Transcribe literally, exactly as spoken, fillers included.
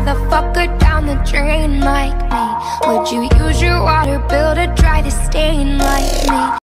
motherfucker down the drain like me? Would you use your water, build a